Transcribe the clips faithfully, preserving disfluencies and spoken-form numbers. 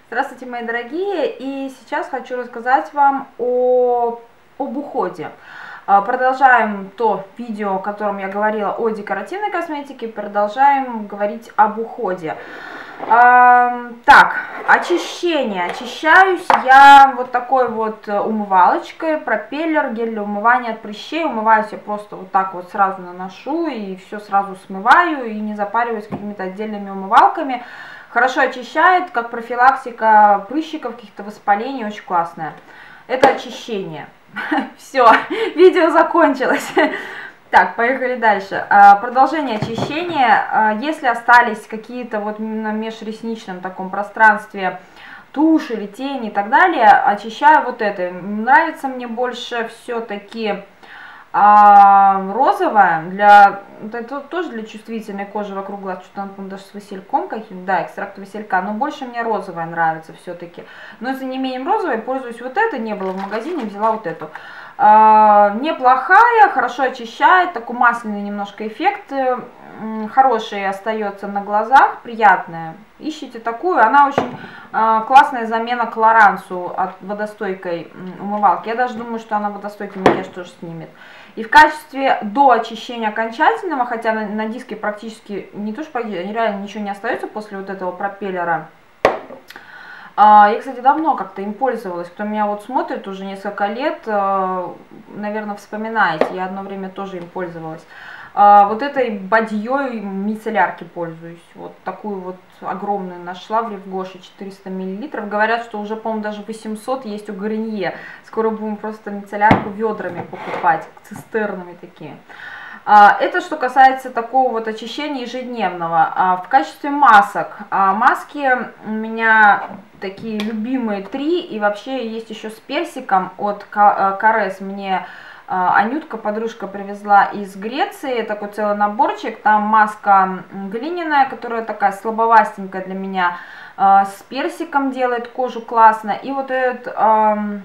Здравствуйте, мои дорогие, и сейчас хочу рассказать вам о, об уходе. Продолжаем то видео, в котором я говорила о декоративной косметике, продолжаем говорить об уходе. Так, очищение. Очищаюсь я вот такой вот умывалочкой, пропеллер, гель для умывания от прыщей. Умываюсь я просто вот так вот сразу наношу и все сразу смываю, и не запариваюсь какими-то отдельными умывалками. Хорошо очищает, как профилактика прыщиков, каких-то воспалений, очень классная. Это очищение. Все, видео закончилось. Так, поехали дальше. Продолжение очищения. Если остались какие-то вот на межресничном таком пространстве тушь или тени и так далее, очищаю вот это. Нравится мне больше все-таки а розовая, для, это тоже для чувствительной кожи вокруг глаз, что там даже с васильком каким-то, да, экстракт василька, но больше мне розовая нравится все-таки. Но за неимением розовой пользуюсь вот этой, не было в магазине, взяла вот эту. А, неплохая, хорошо очищает, такой масляный немножко эффект, хороший остается на глазах, приятная. Ищите такую, она очень а, классная замена Клорансу от водостойкой умывалки. Я даже думаю, что она водостойкий макияж тоже снимет. И в качестве до очищения окончательного, хотя на, на диске практически не то что реально ничего не остается после вот этого пропеллера. А, я, кстати, давно как-то им пользовалась. Кто меня вот смотрит уже несколько лет, а, наверное, вспоминаете. Я одно время тоже им пользовалась. А, вот этой бадьей мицеллярки пользуюсь. Вот такую вот огромную нашла в Ревгоше, четыреста миллилитров. Говорят, что уже, по-моему, даже восемьсот есть у Гарнье. Скоро будем просто мицеллярку ведрами покупать, цистернами такие. А, это что касается такого вот очищения ежедневного. А, в качестве масок. А, маски у меня такие любимые три. И вообще есть еще с персиком от Карес. Мне Анютка, подружка, привезла из Греции такой целый наборчик. Там маска глиняная, которая такая слабовастенькая для меня, с персиком делает кожу классно. И вот этот эм,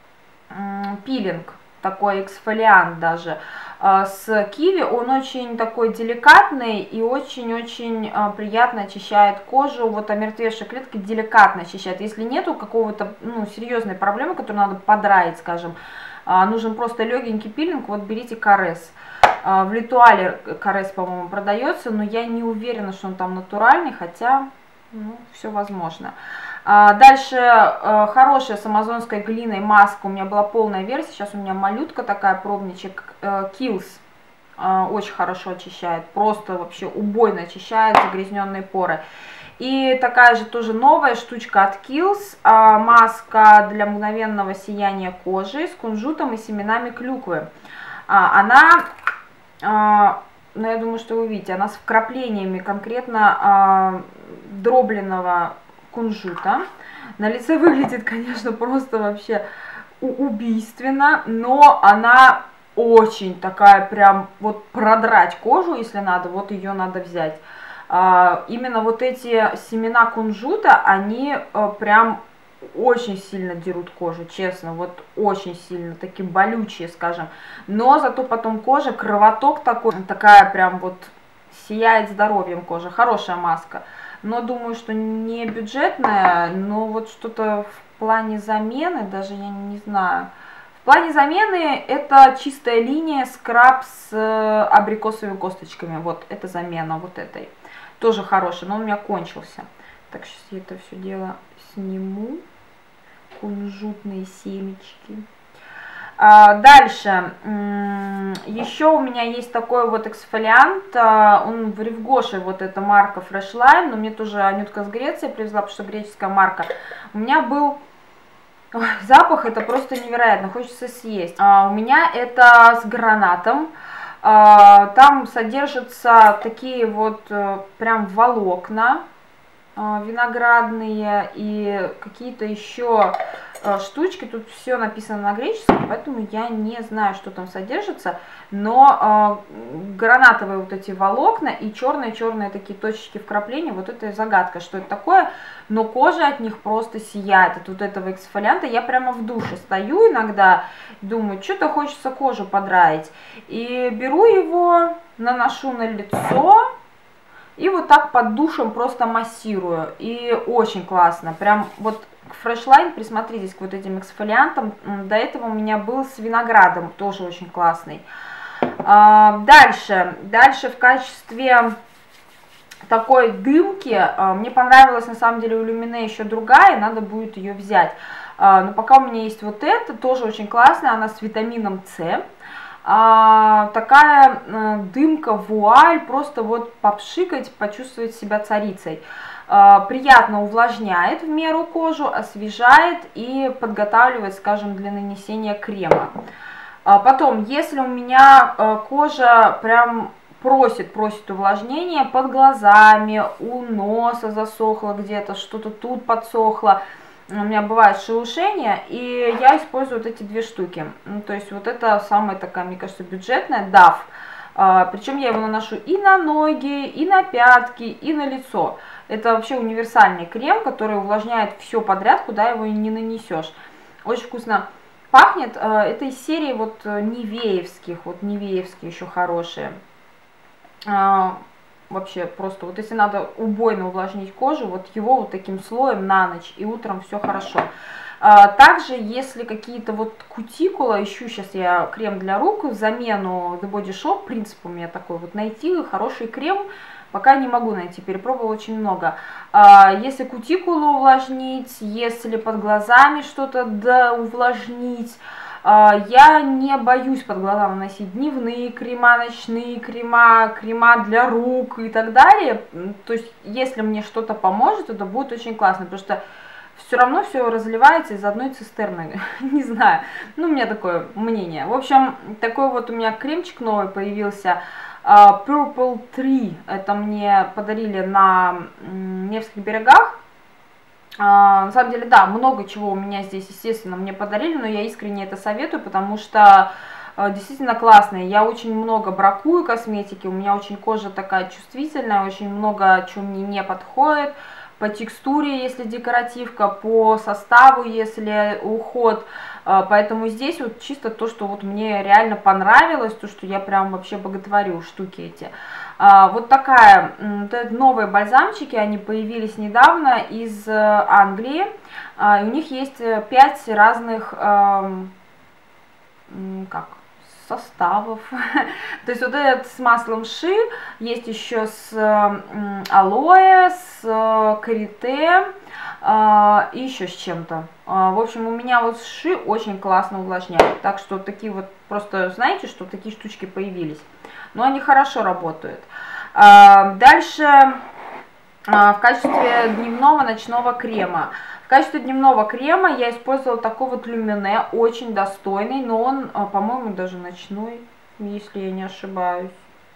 пилинг, такой эксфолиант даже, с киви. Он очень такой деликатный и очень-очень приятно очищает кожу. Вот омертвевшие клетки деликатно очищает. Если нету какого-то, ну, серьезной проблемы, которую надо подраить, скажем, нужен просто легенький пилинг, вот берите Карес. В Литуале Карес, по-моему, продается, но я не уверена, что он там натуральный, хотя, ну, все возможно. Дальше хорошая с амазонской глиной маска, у меня была полная версия, сейчас у меня малютка такая, пробничек, Kills. Очень хорошо очищает, просто вообще убойно очищает загрязненные поры. И такая же тоже новая штучка от Kills, маска для мгновенного сияния кожи с кунжутом и семенами клюквы. Она, ну, я думаю, что вы видите, она с вкраплениями конкретно дробленного кунжута. На лице выглядит, конечно, просто вообще убийственно, но она очень такая прям вот продрать кожу, если надо, вот ее надо взять. Именно вот эти семена кунжута, они прям очень сильно дерут кожу, честно, вот очень сильно, такие болючие, скажем. Но зато потом кожа, кровоток такой, такая прям вот сияет здоровьем кожа, хорошая маска. Но думаю, что не бюджетная, но вот что-то в плане замены, даже я не знаю. В плане замены это чистая линия скраб с абрикосовыми косточками, вот это замена вот этой. Тоже хороший, но он у меня кончился. Так, сейчас я это все дело сниму. Кунжутные семечки. А, дальше. Еще у меня есть такой вот эксфолиант. Он в Ревгоше, вот эта марка Fresh Lime. Но мне тоже Анютка с Греции привезла, потому что греческая марка. У меня был... Ой, запах, это просто невероятно. Хочется съесть. А, у меня это с гранатом. Там содержатся такие вот прям волокна виноградные и какие-то еще штучки. Тут все написано на греческом, поэтому я не знаю, что там содержится. Но гранатовые вот эти волокна и черные-черные такие точечки вкрапления, вот это загадка, что это такое. Но кожа от них просто сияет, от вот этого эксфолианта. Я прямо в душе стою иногда, думаю, что-то хочется кожу подраить. И беру его, наношу на лицо, И вот так под душем просто массирую. И очень классно. Прям вот Fresh Line, присмотритесь к вот этим эксфолиантам. До этого у меня был с виноградом, тоже очень классный. Дальше. Дальше в качестве такой дымки мне понравилась на самом деле у Lumineux еще другая, надо будет ее взять. Но пока у меня есть вот эта, тоже очень классная, она с витамином С. А, такая а, дымка, вуаль, просто вот попшикать, почувствовать себя царицей. А, приятно увлажняет в меру кожу, освежает и подготавливает, скажем, для нанесения крема. А, потом, если у меня а, кожа прям просит, просит увлажнения под глазами, у носа засохло где-то, что-то тут подсохло, у меня бывает шелушение, и я использую вот эти две штуки. Ну, то есть вот это самая такая, мне кажется, бюджетная, даф. А, причем я его наношу и на ноги, и на пятки, и на лицо. Это вообще универсальный крем, который увлажняет все подряд, куда его не нанесешь. Очень вкусно пахнет. А, это из серии вот нивеевских, вот нивеевские еще хорошие. А, вообще просто, вот если надо убойно увлажнить кожу, вот его вот таким слоем на ночь, и утром все хорошо. А, также, если какие-то вот кутикула, ищу сейчас я крем для рук, в замену The Body Shop, принцип у меня такой, вот найти хороший крем, пока не могу найти, перепробовала очень много. А, если кутикулу увлажнить, если под глазами что-то да, увлажнить, я не боюсь под глаза наносить дневные крема, ночные крема, крема для рук и так далее. То есть, если мне что-то поможет, это будет очень классно, потому что все равно все разливается из одной цистерны. Не знаю, ну, у меня такое мнение. В общем, такой вот у меня кремчик новый появился. Purple три. Это мне подарили на Невских берегах. А, на самом деле, да, много чего у меня здесь, естественно, мне подарили, но я искренне это советую, потому что а, действительно классные. Я очень много бракую косметики, у меня очень кожа такая чувствительная, очень много чего мне не подходит. По текстуре, если декоративка, по составу, если уход. А, поэтому здесь вот чисто то, что вот мне реально понравилось, то, что я прям вообще боготворю штуки эти. А, вот такая, вот новые бальзамчики, они появились недавно из Англии. А, у них есть пять разных, а, как, составов. То есть вот этот с маслом ши, есть еще с алоэ, с карите и еще с чем-то. В общем, у меня вот ши очень классно увлажняет. Так что такие вот, просто знаете, что такие штучки появились. Но они хорошо работают. Дальше в качестве дневного ночного крема. В качестве дневного крема я использовала такой вот Lumineux, очень достойный, но он, по-моему, даже ночной, если я не ошибаюсь.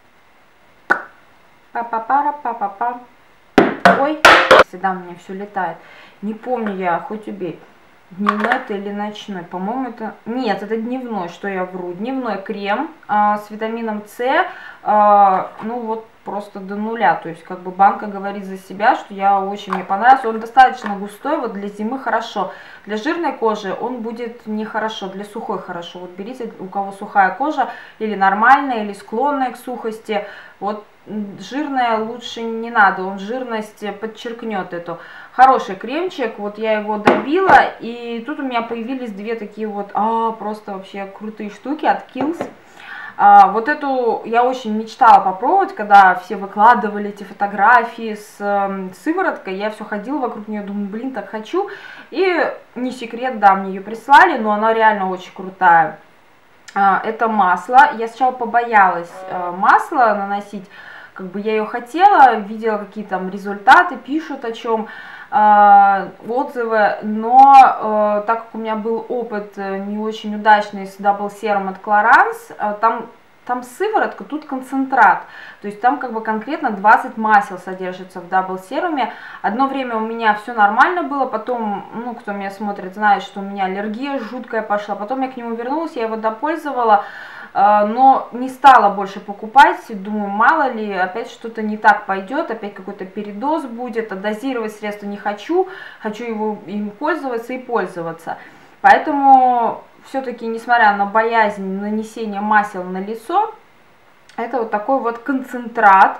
Па-па-пара-па-па-па. Ой, всегда у меня все летает. Не помню я, хоть убей. Дневной это или ночной? По-моему, это... Нет, это дневной, что я вру. Дневной крем а, с витамином С. А, ну вот просто до нуля. То есть как бы банка говорит за себя, что я очень мне понравился. Он достаточно густой, вот для зимы хорошо. Для жирной кожи он будет нехорошо, для сухой хорошо. Вот берите, у кого сухая кожа, или нормальная, или склонная к сухости. Вот жирная лучше не надо, он жирность подчеркнет эту. Хороший кремчик, вот я его добила, и тут у меня появились две такие вот, а, просто вообще крутые штуки от Kiehl's. А, вот эту я очень мечтала попробовать, когда все выкладывали эти фотографии с э, сывороткой, я все ходила вокруг нее, думаю, блин, так хочу. И не секрет, да, мне ее прислали, но она реально очень крутая. А, это масло, я сначала побоялась э, масло наносить, как бы я ее хотела, видела какие там результаты, пишут о чем, э, отзывы, но э, так как у меня был опыт не очень удачный с Double Serum от Clarins, э, там, там сыворотка, тут концентрат, то есть там как бы конкретно двадцать масел содержится в Double Serum. Одно время у меня все нормально было, потом, ну, кто меня смотрит, знает, что у меня аллергия жуткая пошла, потом я к нему вернулась, я его допользовала, но не стала больше покупать, думаю, мало ли, опять что-то не так пойдет, опять какой-то передоз будет, а дозировать средства не хочу, хочу его, им пользоваться и пользоваться. Поэтому все-таки, несмотря на боязнь нанесения масел на лицо, это вот такой вот концентрат.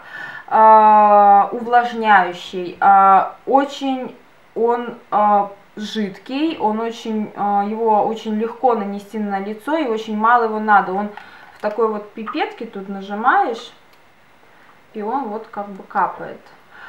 э, увлажняющий, э, очень он э, жидкий, он очень, э, его очень легко нанести на лицо и очень мало его надо. Он в такой вот пипетке тут нажимаешь, и он вот как бы капает.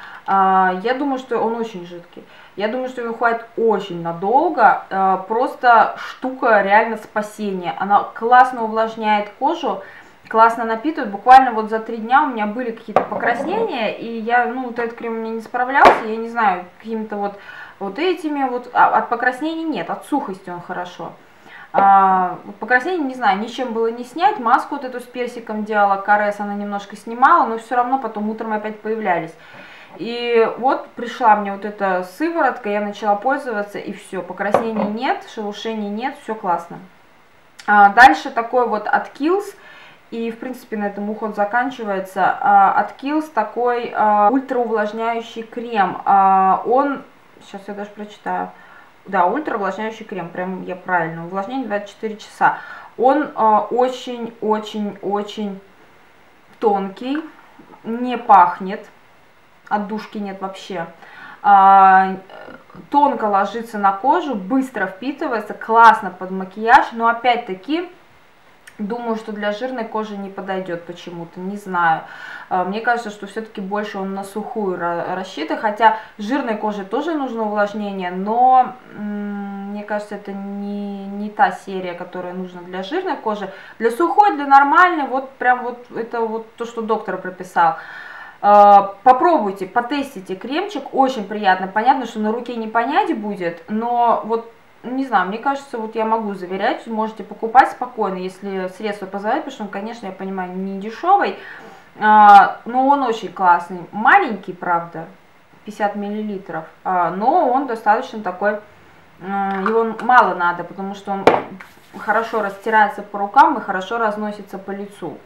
Я думаю, что он очень жидкий. Я думаю, что его хватит очень надолго. Просто штука реально спасения. Она классно увлажняет кожу, классно напитывает. Буквально вот за три дня у меня были какие-то покраснения, и я, ну, вот этот крем у меня не справлялся. Я не знаю, какими-то вот, вот этими вот. А от покраснений нет, от сухости он хорошо. А, покраснение, не знаю, ничем было не снять. Маску вот эту с персиком делала, Карес, она немножко снимала, но все равно потом утром опять появлялись. И вот пришла мне вот эта сыворотка, я начала пользоваться, и все, покраснений нет, шелушений нет, все классно. А дальше такой вот от Kiehl's, и в принципе на этом уход заканчивается. А, от Kiehl's такой а, ультраувлажняющий крем. А, он, сейчас я даже прочитаю. Да, ультраувлажняющий крем, прям я правильно, увлажнение двадцать четыре часа. Он очень-очень-очень тонкий, не пахнет, отдушки нет вообще. А, тонко ложится на кожу, быстро впитывается, классно под макияж, но опять-таки думаю, что для жирной кожи не подойдет почему-то, не знаю. Мне кажется, что все-таки больше он на сухую рассчитан, хотя жирной коже тоже нужно увлажнение, но мне кажется, это не, не та серия, которая нужна для жирной кожи. Для сухой, для нормальной, вот прям вот это вот то, что доктор прописал. Попробуйте, потестите кремчик, очень приятно. Понятно, что на руке не понять будет, но вот не знаю, мне кажется, вот я могу заверять, можете покупать спокойно, если средства позволяют, потому что он, конечно, я понимаю, не дешевый, но он очень классный, маленький, правда, пятьдесят миллилитров, но он достаточно такой, его мало надо, потому что он хорошо растирается по рукам и хорошо разносится по лицу.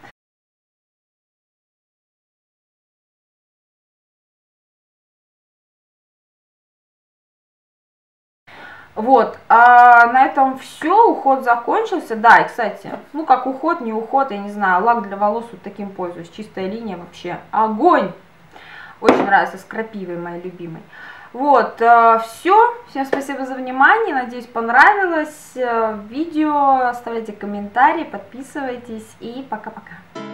Вот, а на этом все, уход закончился. Да, и кстати, ну как уход, не уход, я не знаю, лак для волос вот таким пользуюсь, чистая линия вообще, огонь! Очень нравится, с крапивой моей любимой. Вот, все, всем спасибо за внимание, надеюсь, понравилось видео, оставляйте комментарии, подписывайтесь и пока-пока.